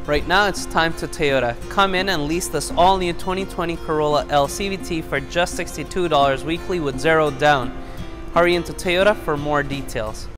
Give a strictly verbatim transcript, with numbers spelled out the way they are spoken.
Right now it's time to Toyota. Come in and lease this all-new twenty twenty Corolla L C V T for just sixty-two dollars weekly with zero down. Hurry into Toyota for more details.